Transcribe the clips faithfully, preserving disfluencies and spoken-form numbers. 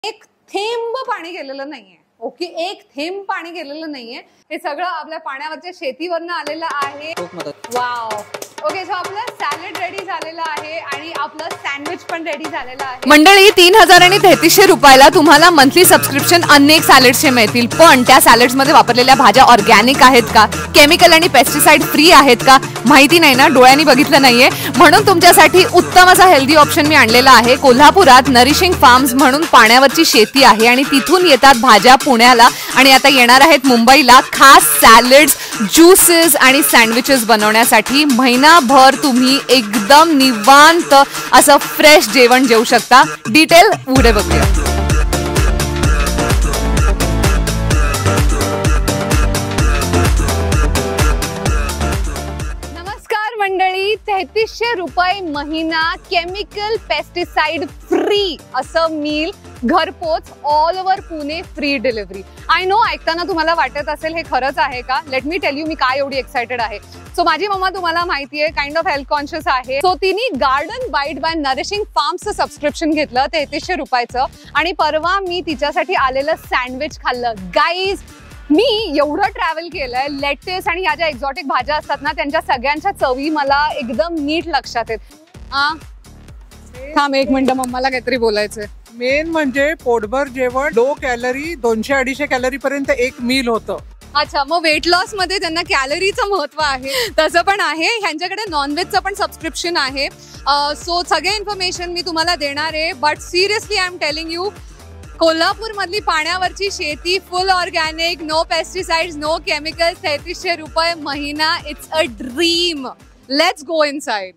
एक थेंब पाणी गेलेलं नाहीये. ओके, एक थेंब पाणी गेलेलं नाहीये. हे सगळं आपल्या पाण्यावरच्या शेतीवरनं आलेलं आहे. वाव. ओके, सो आपलं सॅलड रेडी झालेलं आहे आणि आपलं सँडविच पण रेडी झालेलं आहे. मंडळी, तीन हजार आणि तेहतीसशे रुपयाला तुम्हाला मंथली सबस्क्रिप्शन अनेक सॅलड्सचे मिळतील. पण त्या सॅलड्स मध्ये वापरलेल्या भाज्या ऑर्गॅनिक आहेत का, केमिकल आणि पेस्टिसाइड फ्री आहेत का माहिती नाही ना, डोळ्यांनी बघितलं नाहीये. म्हणून तुमच्यासाठी उत्तम असा हेल्दी ऑप्शन मी आणलेला आहे. कोल्हापुरात नरिशिंग फार्म्स म्हणून पाण्यावरची शेती आहे आणि तिथून येतात भाज्या पुण्याला आणि आता येणार आहेत मुंबईला खास सॅलड्स, ज्यूसेस आणि सँडविचेस बनवण्यासाठी. महिनाभर तुम्ही एकदम निवांत असं फ्रेश जेवण जेवू शकता. डिटेल पुढे बघूया. नमस्कार मंडळी, तेहतीसशे रुपये महिना केमिकल पेस्टिसाइड फ्री असं मील घरपोच all over Pune, free delivery. I know, ऐकताना तुम्हाला वाटत असेल हे खरंच आहे का. लेट मी टेल यू मी काय एवढी एक्साइटेड आहे. सो माझी मम्मा तुम्हाला माहितीये काइंड ऑफ हेल्थ कॉन्शियस आहे. सो तिने गार्डन बाईट बाय नरिशिंग फार्म्सचं सबस्क्रिप्शन घेतलं तेहतीसशे रुपयाचं आणि परवा मी तिच्यासाठी आलेलं सँडविच खाल्लं. गाईज, मी एवढं ट्रॅव्हल केलंय, लेटेस आणि ह्या ज्या एक्झॉटिक भाज्या असतात ना त्यांच्या सगळ्यांच्या चवी मला एकदम नीट लक्षात आहेत. हा थांब एक मिनिट, मम्माला काहीतरी बोलायचंय. मेन म्हणजे पोटभर जेवण, लो कॅलरी, दोनशे अडीचशे कॅलरी पर्यंत एक मील होतं. अच्छा, मग वेट लॉस मध्ये त्यांना कॅलरीचं महत्व आहे तसं पण आहे. ह्यांच्याकडे नॉनव्हेजचं पण सबस्क्रिप्शन आहे. सो सगळे इन्फॉर्मेशन मी तुम्हाला देणार आहे. But seriously I am telling you, Kolhapur मधली पाण्यावरची शेती, full organic, no pesticides, no chemicals, तेहतीसशे रुपये महिना. It's a dream. Let's go inside.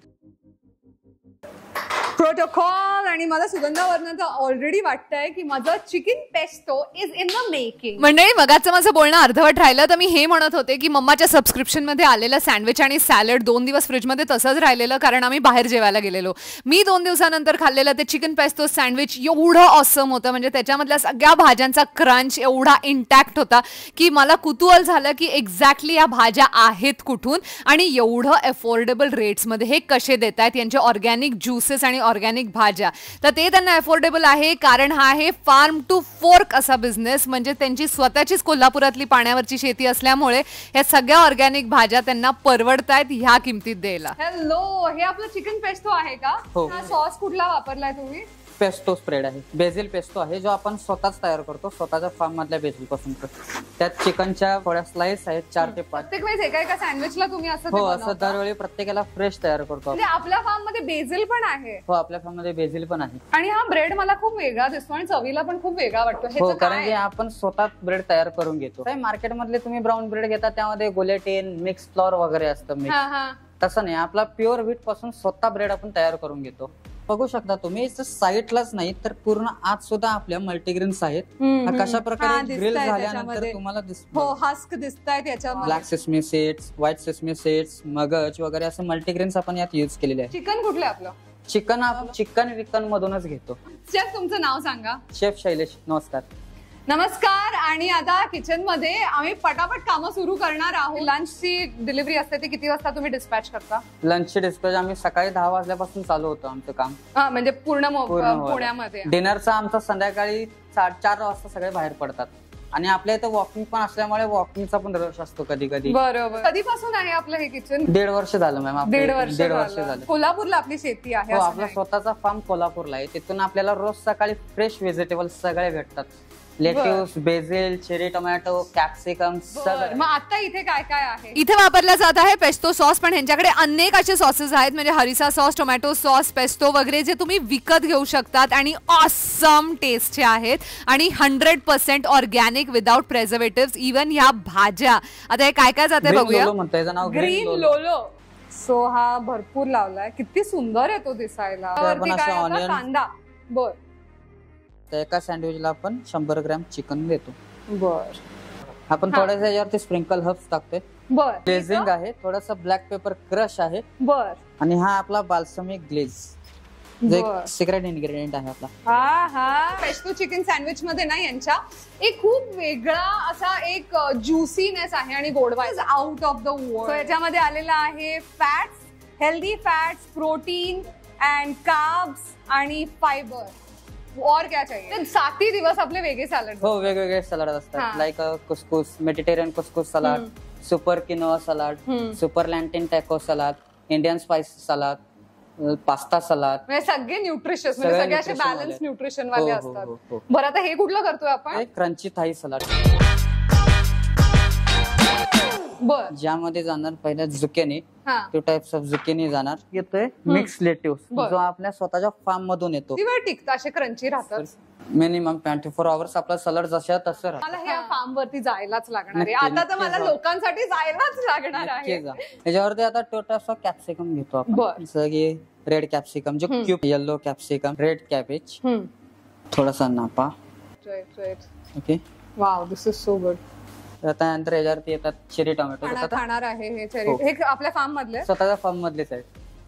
Protocol. आणि मला सुगंधावरनं तर ऑलरेडी वाटतंय की माझं chicken pesto is in the making. मंडळी, मगाचं माझं बोलणं अर्धवट राहिलं तर मी हे म्हणत होते की मम्माच्या सबस्क्रिप्शन मध्ये आलेलं सँडविच आणि सॅलड दोन दिवस फ्रीजमध्ये तसंच राहिलेलं कारण आम्ही बाहेर जेवायला गेलेलो. मी दोन दिवसानंतर खाल्लेलं ते चिकन पेस्टो सँडविच एवढं ऑसम होतं. म्हणजे त्याच्यामधल्या सगळ्या भाज्यांचा क्रंच एवढा इंटॅक्ट होता की मला कुतूहल झालं की एक्झॅक्टली या भाज्या आहेत कुठून आणि एवढं अफोर्डेबल रेट्समध्ये हे कसे देत आहेत. यांचे ऑर्गॅनिक ज्यूसेस आणि ऑर्गॅनिक भाज्या तर ते त्यांना अफोर्डेबल आहे कारण हा आहे फार्म टू फोर्क असा बिझनेस. म्हणजे त्यांची स्वतःचीच कोल्हापुरातली पाण्यावरची शेती असल्यामुळे या सगळ्या ऑर्गॅनिक भाज्या त्यांना परवडतायत ह्या किमतीत द्यायला. हॅलो, हे आपलं चिकन पेस्टो आहे का? हा सॉस कुठला वापरलाय तुम्ही? पेस्टो स्प्रेड आहे, बेझिल पेस्टो आहे जो आपण स्वतःच तयार करतो, स्वतःच्या फार्म मधल्या बेझिल पासून. त्यात चिकनच्या थोड्या स्लाइस आहेत, चार ते पाच. प्रत्येक वेळेस एका एका सँडविचला तुम्ही असं हो, असं दरवेळी प्रत्येकाला फ्रेश तयार करतो. म्हणजे आपल्या फार्म मध्ये बेझिल पण आहे? हो, आपल्या फार्म मध्ये बेझिल पण आहे. आणि हा ब्रेड मला खूप वेगळा दिसतो आणि चवीला पण खूप वेगळा वाटतो. हो, कारण की आपण स्वतः ब्रेड तयार करून घेतो. मार्केट मधले तुम्ही ब्राऊन ब्रेड घेता त्यामध्ये गुलेटेन, मिक्स फ्लॉर वगैरे असतं. तसं नाही, आपला प्युअर व्हीट पासून स्वतः ब्रेड आपण तयार करून घेतो. बघू शकता तुम्ही, साईटलाच नाही तर पूर्ण आत सुद्धा आपल्या मल्टीग्रेन्स आहेत. कशा प्रकारे ग्रिल झाल्यानंतर तुम्हाला हो हस्क दिसताय त्याच्यामध्ये. Black sesame seeds, white sesame seeds, मगज वगैरे असं मल्टीग्रेन्स आपण यात युज केलेले आहे. चिकन कुठलं आपलं? चिकन आपण चिकन विकन मधूनच घेतो. शेफ, तुमचं नाव सांगा. शेफ शैलेश. नमस्कार. नमस्कार. आणि आता किचन मध्ये आम्ही पटापट कामं सुरू करणार आहोत. लंचची डिलिव्हरी असते ती किती वाजता तुम्ही डिस्पॅच करता? लंचची डिस्पॅच आम्ही सकाळी दहा वाजल्यापासून चालू होतं आमचं काम. हा, म्हणजे पूर्ण पुण्यामध्ये. डिनरचं आमचं संध्याकाळी चार वाजता सगळे बाहेर पडतात आणि आपल्या इथं वॉकिंग पण असल्यामुळे वॉकिंगचा पण रश असतो कधी कधी. बरोबर. कधीपासून आहे आपलं हे किचन? दीड वर्ष झालं मॅम. दीड वर्ष दीड वर्ष झालं. कोल्हापूरला आपली शेती आहे? हो, आपला स्वतःचा फार्म कोल्हापूरला आहे. तिथून आपल्याला रोज सकाळी फ्रेश व्हेजिटेबल्स सगळे भेटतात. Lettuce, basil, cherry tomato, capsicum सगळं. मग आता इथे काय काय आहे? इथे वापरला जात आहे पेस्टो सॉस. पण ह्यांच्याकडे अनेक असे सॉसेस आहेत, म्हणजे harissa sauce, tomato sauce, pesto वगैरे, जे तुम्ही विकत घेऊ शकतात आणि ऑसम टेस्टचे आहेत आणि hundred percent organic without preservative. Even ह्या भाज्या आता हे काय काय जाते बघूया. ग्रीन लोलो. सो हा भरपूर लावलाय, किती सुंदर आहे तो दिसायला. कांदा. बर. एका सँडविचला आपण शंभर ग्रॅम चिकन देतो. बर. आपण थोड्याशा यावरती स्प्रिंकल हर्ब्स टाकतोय. बर. ग्लेझिंग आहे, थोडासा ब्लॅक पेपर क्रश आहे. बर. आणि हा आपला बाल्समिक ग्लेझ, जो एक सिक्रेट इन्ग्रेडियंट आहे आपला. हा हा पेस्टो चिकन सँडविच मध्ये ना यांच्या एक खूप वेगळा असा एक ज्युसीनेस आहे आणि गोडवा आउट ऑफ द वर्ल्ड. याच्यामध्ये आलेला आहे fats, healthy fats, protein and carbs आणि फायबर. और क्या चाहिए? सातही दिवस आपले वेगळे सॅलड. हो, वेगवेगळे सलाड असतात. Like couscous, Mediterranean couscous salad, super quinoa salad, super Latin taco salad, Indian spice salad, pasta salad. म्हणजे सगळे न्यूट्रिशियस, म्हणजे सगळे असे बॅलन्स न्यूट्रिशन वाले असतात. बरं, आता हे कुठलं करतोय आपण? Crunchy Thai salad. बर, ज्यामध्ये जाणार पहिल्या zucchini, two types of zucchini जाणार. येतोय मिक्स लेट्यूस, जो आपल्या स्वतःच्या फार्म मधून येतो. किती वेळ टिकतं असे क्रंची राहतात? मिनिमम ट्वेंटी फोर आवर्स आपला सलाड जशा तसं राहतं. मला ह्या फार्म वरती जायलाच लागणार आहे आता, तर मला लोकांसाठी जायलाच लागणार आहे. त्याच्यावरती आता टू टाइप्स ऑफ कॅप्सिकम घेतो आपण. सगळे रेड कॅप्सिकम, जो cube, yellow capsicum, red cabbage, थोडासा Napa. Okay, wow, this is so good. त्यानंतर याच्यावरती येतात चेरी टोमॅटो. खाणार आहे हे चेरी, हे आपल्या फार्म मधले, स्वतःच्या फार्म मधलेच आहेत.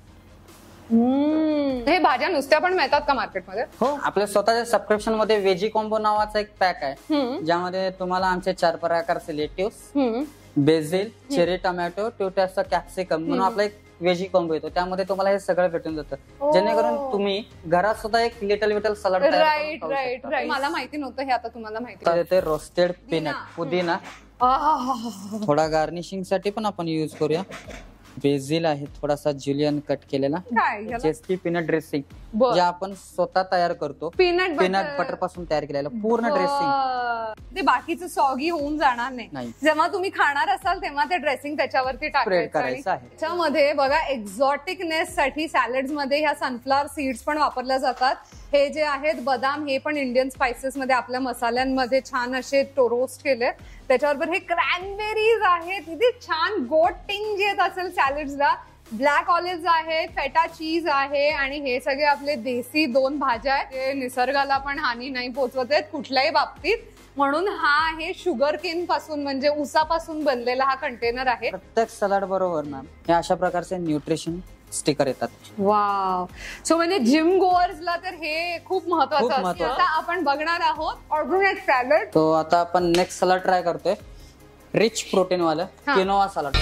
हे भाज्या नुसत्या पण मिळतात का मार्केटमध्ये? हो, आपल्या स्वतःच्या सबस्क्रिप्शन मध्ये वेजी कॉम्बो नावाचा एक पॅक आहे, ज्यामध्ये तुम्हाला आमचे चार प्रकारचे lettuce, basil, cherry tomato, two types of capsicum म्हणून आपला एक वेजी कॉम्बो येतो. त्यामध्ये तुम्हाला हे सगळं भेटून जातं, जेणेकरून तुम्ही घरात सुद्धा एक little little salad. Right right right. मला माहिती नव्हतं हे, आता तुम्हाला माहिती. ते रोस्टेड पीनट, पुदिना, थोडा गार्निशिंग साठी पण आपण युज करूया. बेझिल आहे थोडासा जुलियन कट केलेला, जेस्टी पीनट ड्रेसिंग, जे आपण स्वतः तयार करतो. पीनट पीनट बटर पासून तयार केलेलं पूर्ण ड्रेसिंग. ते बाकीचं सॉगी होऊन जाणार नाही. जेव्हा तुम्ही खाणार असाल तेव्हा ते ड्रेसिंग त्याच्यावरती टाकायचं आहे. त्याच्यामध्ये बघा, एक्झॉटिकनेस साठी सॅलड्स मध्ये ह्या सनफ्लॉवर सीड्स पण वापरल्या जातात. हे जे आहेत बदाम, हे पण इंडियन स्पाइसेस मध्ये आपल्या मसाल्यांमध्ये छान असे रोस्ट केले. त्याच्याबरोबर हे क्रॅनबेरीज आहेत, किती छान गोड टिंग येत असेल सॅलड्सला. ब्लॅक ऑलिव्ह आहेत, फेटा चीज आहे, आणि हे सगळे आपले देसी दोन भाज्या आहेत, जे निसर्गाला पण हानी नाही पोहोचवत आहेत कुठल्याही बाबतीत. म्हणून हा आहे शुगर केन पासून, म्हणजे उसापासून बनलेला हा कंटेनर आहे. प्रत्येक सलाड बरोबर ना हे अशा प्रकारचे न्यूट्रिशन स्टिकर येतात. वाव, सो म्हणजे जिम गोअर्सला तर हे खूप महत्वाचं असतं. आता आपण बघणार आहोत अजून एक सॅलड. तो आता आपण नेक्स्ट सलाड ट्राय करतोय, रिच प्रोटीन वाला quinoa salad.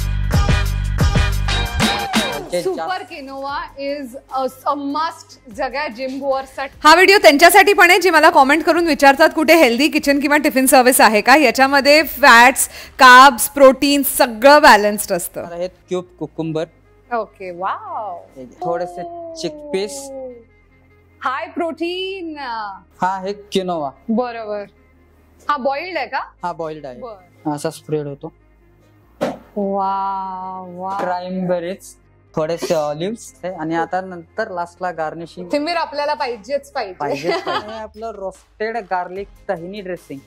Super quinoa is a must सगळ्या जिम गोअर्ससाठी. हा व्हिडिओ त्यांच्यासाठी पण आहे, जे मला कॉमेंट करून विचारतात कुठे हेल्दी किचन किंवा टिफिन सर्व्हिस आहे का. याच्यामध्ये फॅट्स, कार्ब्स, प्रोटीन सगळं बॅलन्स्ड असतं. हे क्यूब कुकुंबर. Okay, wow. थोडेसे चिकपीस, हाय प्रोटीन. हा आहे किनोआ. बरोबर. हा बॉइल्ड आहे का? हा बॉइल्ड आहे. असा स्प्रेड होतो. Wow wow. क्रॅनबेरीज, थोडेसे ऑलिव्स, आणि आता नंतर लास्टला गार्निशिंग. कोथिंबीर आपल्याला पाहिजेच पाहिजे. आपलं roasted garlic tahini dressing.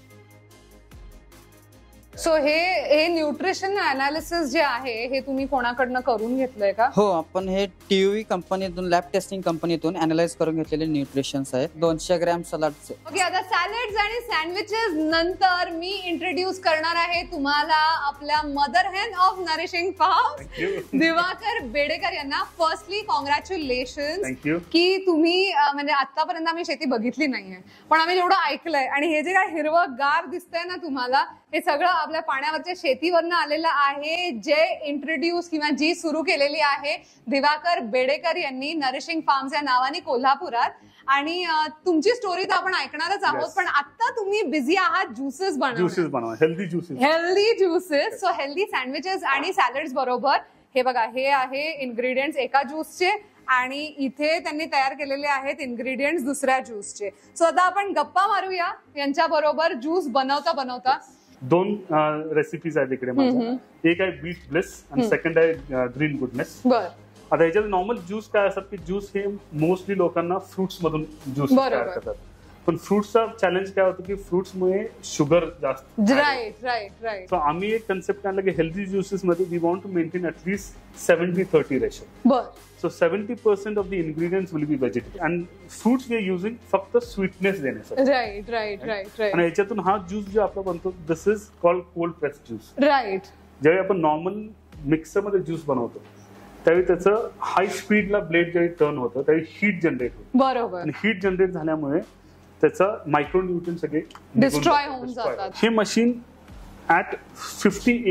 So हे हे न्यूट्रिशन अनालिसिस जे आहे हे तुम्ही कोणाकडनं करून घेतलंय का? हो, आपण हे टीव्ही कंपनीतून, लॅब टेस्टिंग कंपनीतून अनालाइज करून घेतलेले न्यूट्रिशन्स आहेत. दोनशे ग्रॅम सलाडचे. ओके, आता सॅलड्स आणि सँडविचेस नंतर मी इंट्रोड्यूस करणार आहे तुम्हाला आपल्या mother hen of nourishing farm, Diwakar Bedekar यांना. फर्स्टली कॉंग्रॅच्युलेशन की तुम्ही, म्हणजे आतापर्यंत आम्ही शेती बघितली नाहीये, पण आम्ही जेवढं ऐकलंय, आणि हे जे काय हिरवं गार दिसतंय ना तुम्हाला, हे सगळं आपल्या पाण्यावरच्या शेतीवरनं आलेलं आहे, जे इंट्रोड्यूस किंवा जी सुरू केलेली आहे दिवाकर बेडेकर यांनी नरिशिंग फार्म्स या नावाने कोल्हापुरात. आणि तुमची स्टोरी तर आपण ऐकणारच आहोत, पण आता तुम्ही बिझी आहात ज्युसेस बनवा, healthy juices healthy juices so healthy sandwiches आणि सॅलड्स बरोबर. हे बघा, हे आहे इन्ग्रेडियंट्स एका ज्यूसचे, आणि इथे त्यांनी तयार केलेले आहेत इन्ग्रेडियंट्स दुसऱ्या ज्यूसचे. सो आता आपण गप्पा मारूया यांच्या बरोबर ज्यूस बनवता बनवता. दोन रेसिपीज आहेत इकडे माझ्या. एक आहे बीट ब्लिस आणि सेकंड आहे ग्रीन गुडनेस. बर. आता ह्याच्यात नॉर्मल ज्यूस काय असतात की ज्यूस हे मोस्टली लोकांना फ्रुट्स मधून ज्यूस तयार करतात, पण फ्रुट्सचा चॅलेंज काय होतं की फ्रुट्समुळे शुगर जास्त. Right right right. सो आम्ही एक कन्सेप्ट आणला की हेल्दी ज्युसेस मध्ये we want to maintain at least seventy thirty ratio. बर. So seventy percent of the ingredients will be vegetable and fruits we are using फक्त स्वीटनेस देण्यासाठी. Right right right right. आणि ह्याच्यातून हा ज्यूस जो आपला बनतो this is called cold press juice. Right. ज्यावेळी आपण नॉर्मल मिक्सर मध्ये ज्यूस बनवतो त्यावेळी त्याचं हाय स्पीडला ब्लेड ज्यावेळी टर्न होतं त्यावेळी हीट जनरेट होतं. बरोबर. आणि हीट जनरेट झाल्यामुळे त्याचं मायक्रोन्यूट्रिएंट सगळे डिस्ट्रॉय होऊन जातात. हे machine at fifty eight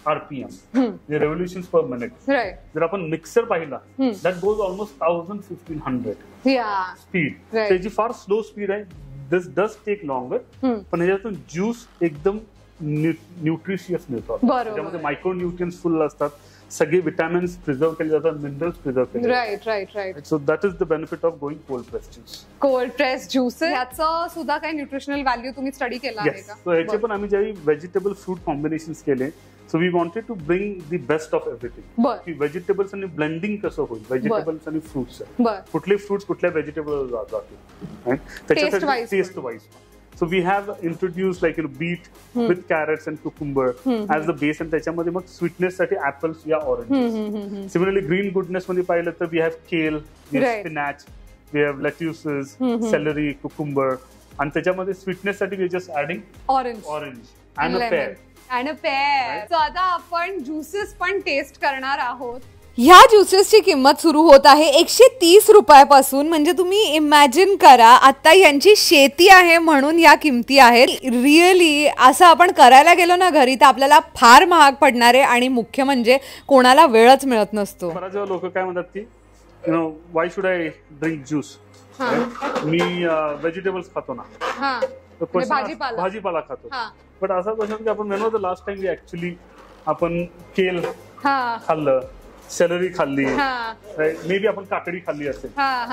RPM revolution per minute. जर आपण मिक्सर पाहिला that goes almost thousand fifteen hundred speed. त्याची फार स्लो स्पीड आहे. दिस डज टेक लॉंगर, पण ह्याच्यातून ज्यूस एकदम न्यूट्रिशियस मिळतो. त्याच्यामध्ये मायक्रो न्यूट्रियन्स फुल असतात. सगळे विटॅमिन्स प्रिझर्व केले जातात, मिनरल्स प्रिझर्व केले. Right right right so that is the benefit of going cold press juice. Cold press juice याचं सुद्धा काही न्यूट्रिशनल व्हॅल्यू तुम्ही स्टडी केला आहे का? सो याचे पण आम्ही ज्यावेळी व्हेजिटेबल फ्रूट कॉम्बिनेशन्स केले, so we wanted to bring the best of everything. की व्हेजिटेबल्स आणि ब्लेंडिंग कसं होईल, व्हेजिटेबल्स आणि फ्रुट्स, कुठले फ्रुट्स कुठल्या व्हेजिटेबल जातील त्याच्यासाठी taste wise. So we have introduced like you know beet hmm. with carrots and cucumber hmm. as the base, and त्याच्यामध्ये मग sweetness साठी apples या oranges. Hmm, hmm, hmm. Similarly, green goodness मध्ये पाहिलं तर we have kale, we have right. spinach, we have lettuces, hmm, hmm. celery, cucumber, आणि त्याच्यामध्ये sweetness साठी we are just adding orange, orange and, and a pear. And a pear. Right? So आता आपण juices पण taste करणार आहोत. ह्या ज्युसेसची किंमत सुरू होत आहे एकशे तीस रुपयापासून. म्हणजे तुम्ही इमॅजिन करा, आता यांची शेती आहे म्हणून या किमती आहेत. रिअली असं आपण करायला गेलो ना घरी तर आपल्याला फार महाग पडणार आहे, आणि मुख्य म्हणजे कोणाला वेळच मिळत नसतो. बऱ्याच वेळा लोक काय म्हणतात की you know why should I drink juice. मी व्हेजिटेबल्स खातो ना, भाजीपाला खातो. बट असा क्वेश्चन की आपण when the last time we actually आपण केल खाल्लं, सॅलरी खाल्ली, मे बी आपण काकडी खाल्ली असेल,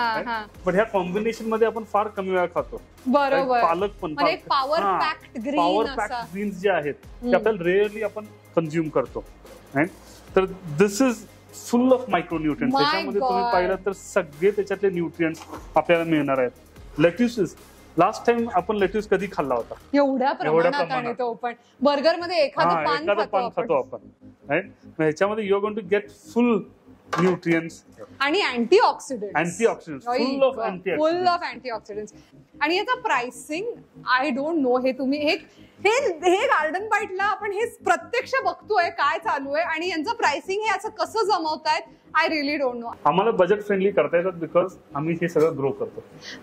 पण ह्या कॉम्बिनेशन मध्ये आपण फार कमी वेळा खातो. बरोबर. पालक पण पॉवर पॅक्ड ग्रीन्स जे आहेत ते आपल्याला रेअरली आपण कन्झ्युम करतो. तर this is full of micro nutrients. त्याच्यामध्ये तुम्ही पाहिलं तर सगळे त्याच्यातले न्यूट्रियंट्स आपल्याला मिळणार आहेत. लेट्युसेस, लास्ट टाइम आपण लेट्यूस कधी खाल्ला होता? एवढ्या प्रमाणात. आणि तो पण बर्गर मध्ये एखादं पान खातो आपण, राईट? ह्याच्यामध्ये you are going to get full nutrients आणि antioxidants. Antioxidants full of antioxidants full of antioxidants. आणि याचा प्राइसिंग आय डोंट नो. हे तुम्ही हे हे गार्डन बाईटला आपण हे प्रत्यक्ष बघतोय काय चालू आहे, आणि यांचं प्राइसिंग हे असं कसं जमवतायत आय रिअली डोंट नो. आम्हाला बजेट फ्रेंडली करता येतात बिकॉज आम्ही हे सगळं ग्रो करतो.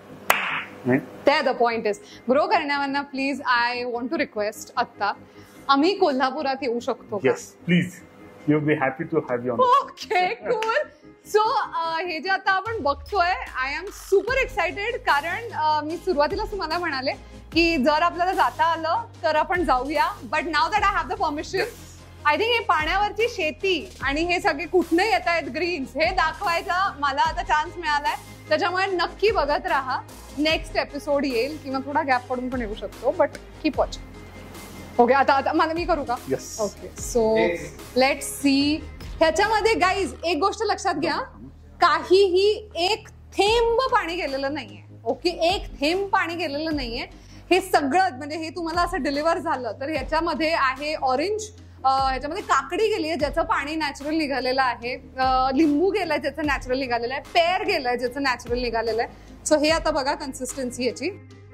त्या द पॉइंट इज ग्रो करण्यावर please I want to request, आता आम्ही कोल्हापुरात येऊ शकतो का? Yes please, you will be happy to have you. Okay cool. So हे जे आता आपण बघतोय आय एम सुपर एक्साइटेड, कारण uh, मी सुरुवातीलाच तुम्हाला म्हणाले की जर आपल्याला जाता आलं तर आपण जाऊया. But now that I have the permission, I think हे पाण्यावरची शेती आणि हे सगळे कुठनं येत आहेत ग्रीन्स हे दाखवायचा मला आता चान्स मिळालाय. त्याच्यामुळे नक्की बघत राहा. नेक्स्ट एपिसोड येईल किंवा थोडा गॅप पडून पण येऊ शकतो, बट कीप वॉचिंग. ओके, आता आता मला मी करू का? Okay, so let's see. ह्याच्यामध्ये गाईज एक गोष्ट लक्षात घ्या, काहीही एक थेंब पाणी गेलेलं नाहीये. ओके, एक थेंब पाणी गेलेलं नाहीये. हे सगळं म्हणजे हे तुम्हाला असं डिलिव्हर झालं तर ह्याच्यामध्ये आहे ऑरेंज, ह्याच्यामध्ये काकडी गेली आहे ज्याचं पाणी नॅचरल निघालेलं आहे, लिंबू गेलाय ज्याचं नॅचरल निघालेलं आहे, पेर गेलाय ज्याचं नॅचरल निघालेलं आहे. सो हे आता बघा कन्सिस्टन्सी याची.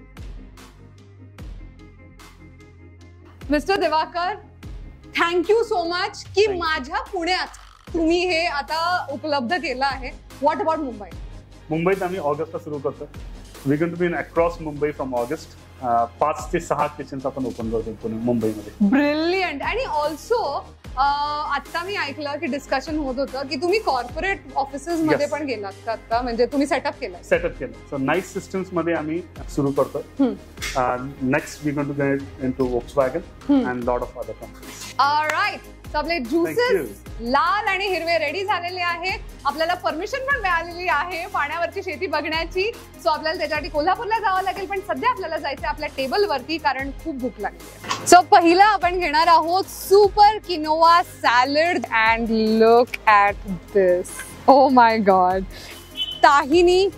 Mister Diwakar, thank you so much की माझ्या पुण्यात तुम्ही हे आता उपलब्ध केलं आहे. What about Mumbai? मुंबईत आम्ही ऑगस्टला सुरू करतो. We going to be in across Mumbai from August. पाच ते सहा किचन्स आपण ओपन करतो पुणे मुंबईमध्ये. ब्रिलियंट. आणि ऑल्सो आता मी ऐकलं की डिस्कशन होत होतं की तुम्ही कॉर्पोरेट ऑफिसेस मध्ये पण गेलात का आता? म्हणजे तुम्ही सेटअप केलं? सेटअप केलं. सो नाईस सिस्टम्स मध्ये आम्ही सुरू करतो. Next we going to get into Volkswagen and lot of other companies. Alright, so आपले ज्युसेस लाल आणि हिरवे रेडी झालेले आहेत. आपल्याला परमिशन पण मिळालेली आहे पाण्यावरची शेती बघण्याची. सो आपल्याला त्याच्यासाठी कोल्हापूरला जावं लागेल, पण सध्या आपल्याला जायचं आपल्या टेबलवरती कारण खूप भूक लागली आहे. सो पहिला आपण घेणार आहोत super quinoa salad. And look at this, oh my god. Tahini,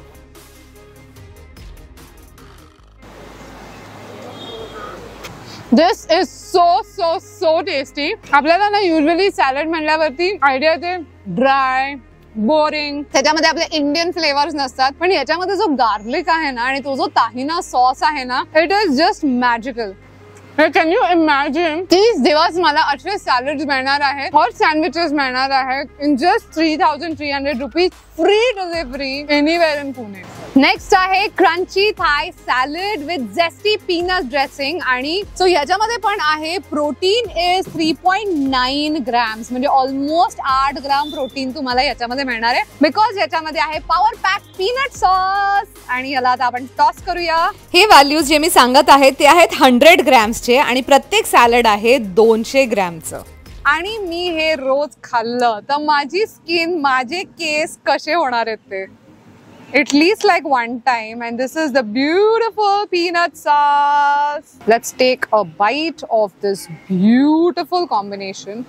this is so so so tasty. आपल्याला ना युजली सॅलड म्हणल्यावरती आयडिया ते ड्राय, बोरिंग, त्याच्यामध्ये आपले इंडियन फ्लेवर्स नसतात. पण याच्यामध्ये जो गार्लिक आहे ना आणि तो जो ताहिना सॉस आहे ना, it is just magical. Can you imagine तीस दिवस मला असे सॅलड्स मिळणार आहेत, हॉट सँडविचेस मिळणार आहेत in just three thousand three hundred rupees, free delivery anywhere in Pune. Next आहे crunchy Thai salad with zesty peanut dressing. आणि सो ह्याच्यामध्ये पण आहे protein is three point nine grams, म्हणजे ऑलमोस्ट आठ ग्राम प्रोटीन तुम्हाला याच्यामध्ये मिळणार आहे, बिकॉज याच्यामध्ये आहे पॉवर पॅक पीनट सॉस. आणि याला आता आपण टॉस करूया. हे व्हॅल्यूज जे मी सांगत आहे ते आहेत हंड्रेड ग्रॅम्सचे आणि प्रत्येक सॅलड आहे दोनशे ग्रॅमचं. आणि मी हे रोज खाल्लं तर माझी स्किन, माझे केस कसे होणार आहेत ते at least like one time. And this is the beautiful peanut sauce. Let's take a bite of this beautiful combination.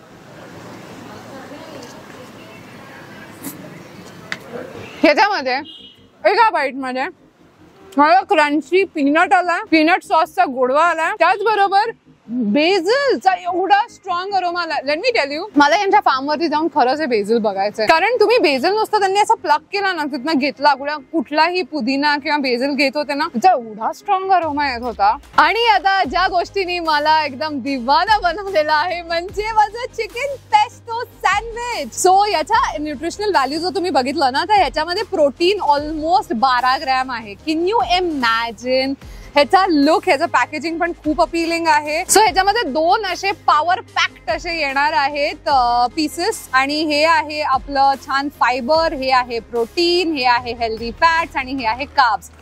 ह्याच्यामध्ये एका बाईट मध्ये मला क्रंची पीनट आला, पीनट सॉसचा गोडवा आला, त्याचबरोबर बेझलचा एवढा स्ट्रॉंग अरोमा आला. लेट मी टेल यू, मला यांच्या फार्म वरती जाऊन खरंच हे बेझल बघायचंय. कारण तुम्ही बेझल नुसतं त्यांनी असं प्लग केला ना, तिथनं घेतला कुठलाही पुदिना किंवा बेझल घेत होते ना, त्याचा एवढा स्ट्रॉंग अरोमा येत होता. आणि आता ज्या गोष्टीने मला एकदम दिवाना बनवलेला आहे म्हणजे माझं चिकन पेस्टो सँडविच. सो याचा न्यूट्रिशनल व्हॅल्यू जर तुम्ही बघितलं ना, तर ह्याच्यामध्ये प्रोटीन ऑलमोस्ट बारा ग्रॅम आहे. Can you imagine? ह्याचा लुक, ह्याचं पॅकेजिंग पण खूप अपीलिंग आहे. सो ह्याच्यामध्ये दोन असे पॉवर पॅक्ड असे येणार आहेत पीसेस. आणि हे आहे आपलं छान फायबर, हे आहे प्रोटीन, हे आहे हेल्दी फॅट्स आणि हे आहे कार्ब्स.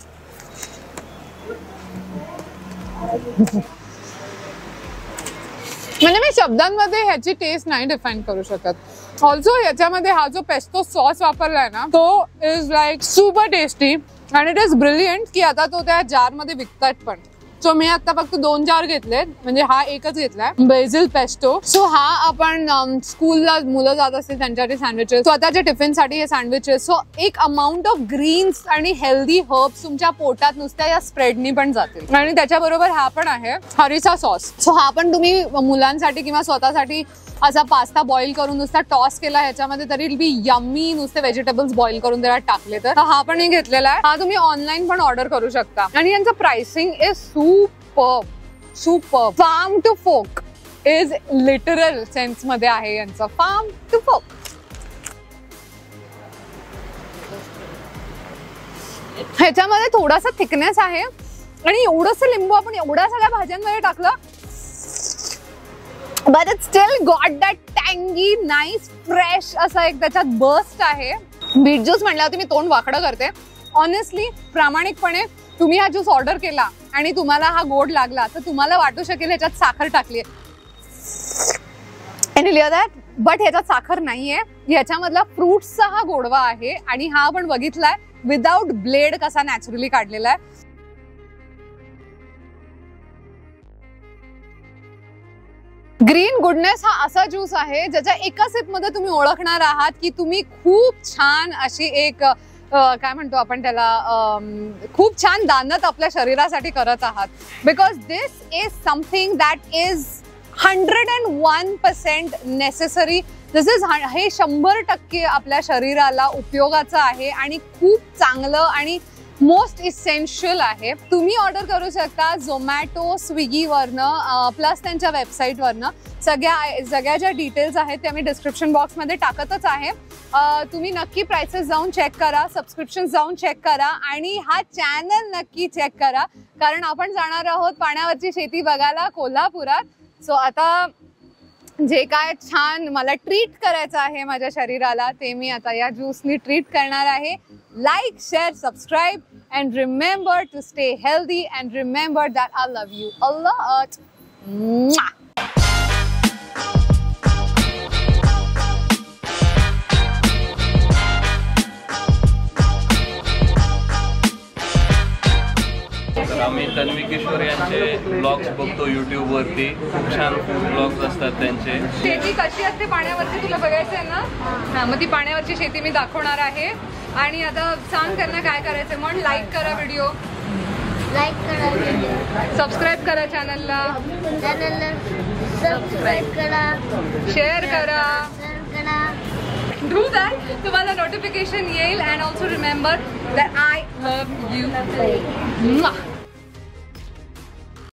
म्हणजे मी शब्दांमध्ये ह्याची टेस्ट नाही डिफाईन करू शकत. ऑल्सो ह्याच्यामध्ये हा जो पेस्टो सॉस वापरलाय ना, तो इज लाईक सुपर टेस्टी आणि इट इज ब्रिलियंट की आता तो त्या जार मध्ये विकतात पण. सो मी आता फक्त दोन जार घेतलेत, म्हणजे हा एकच घेतलाय बेझल पेस्टो. सो हा आपण स्कूलला मुलं जात असतील त्यांच्यासाठी सँडविचेस, स्वतःच्या टिफिनसाठी हे सँडविचेस. सो एक अमाऊंट ऑफ ग्रीन्स आणि हेल्दी हर्ब्स तुमच्या पोटात नुसत्या या स्प्रेडनी पण जातील. आणि त्याच्याबरोबर हा पण आहे हरिसा सॉस. सो हा पण तुम्ही मुलांसाठी किंवा स्वतःसाठी असा पास्ता बॉईल करून नुसता टॉस केला ह्याच्यामध्ये तरी विल बी यम्मी. नुसते व्हेजिटेबल्स बॉईल करून त्याला टाकले तर हा पण एक घेतलेला आहे. हा तुम्ही ऑनलाईन पण ऑर्डर करू शकता. आणि यांचं pricing is super super. Farm to folk is literal sense मध्ये आहे यांचं, फार्म टू फोक. ह्याच्यामध्ये थोडासा थिकनेस आहे आणि एवढंच लिंबू आपण एवढ्या सगळ्या भाज्यांमध्ये टाकलं, but it still got that tangy, nice, fresh असा एक त्याच्यात बर्स्ट आहे. बीट ज्यूस म्हटल्यावर मी तोंड वाकडं करते. ऑनेस्टली, प्रामाणिकपणे तुम्ही हा ज्यूस ऑर्डर केला आणि तुम्हाला हा गोड लागला तर तुम्हाला वाटू शकेल ह्याच्यात साखर टाकली आहे, बट ह्याच्यात साखर नाहीये. ह्याच्यामधला फ्रुट्सचा हा गोडवा आहे आणि हा आपण बघितलाय विदाउट ब्लेड कसा नॅचरली काढलेला आहे. ग्रीन गुडनेस हा असा ज्यूस आहे ज्याच्या एका सिप मध्ये तुम्ही ओळखणार आहात की तुम्ही खूप छान अशी एक काय म्हणतो आपण त्याला, खूप छान दानत आपल्या शरीरासाठी करत आहात. Because this is something that is hundred and one percent necessary. This is हे शंभर टक्के आपल्या शरीराला उपयोगाचं आहे आणि खूप चांगलं आणि मोस्ट इसेन्शियल आहे. तुम्ही ऑर्डर करू शकता झोमॅटो, स्विगीवरनं, प्लस त्यांच्या वेबसाईटवरनं. सगळ्या सगळ्या ज्या डिटेल्स आहेत त्या मी डिस्क्रिप्शन बॉक्समध्ये टाकतच आहे. तुम्ही नक्की प्राइसेस जाऊन चेक करा, सबस्क्रिप्शन जाऊन चेक करा आणि हा चॅनल नक्की चेक करा, कारण आपण जाणार आहोत पाण्यावरची शेती बघायला कोल्हापुरात. सो आता जे काय छान मला ट्रीट करायचं आहे माझ्या शरीराला ते मी आता या ज्यूसनी ट्रीट करणार आहे. Like, share, subscribe and remember to stay healthy and remember that I love you a lot. Mwah! आम्ही तन्वी किशोर यांचे ब्लॉग्स बघतो युट्यूब वरती. खूप छान फूड ब्लॉग्स असतात त्यांचे. शेती कशी असते पाण्यावरची तुला बघायचं आहे ना, हा मग ती पाण्यावरची शेती मी दाखवणार आहे. आणि आता सांग त्यांना काय करायचं. म्हणून लाईक करा व्हिडिओ, लाईक करा व्हिडिओ, सबस्क्राईब करा चॅनलला, चॅनलला सबस्क्राईब करा, शेअर करा, शेअर करा. डू दॅट, तुम्हाला नोटिफिकेशन येईल. And also remember that I love you.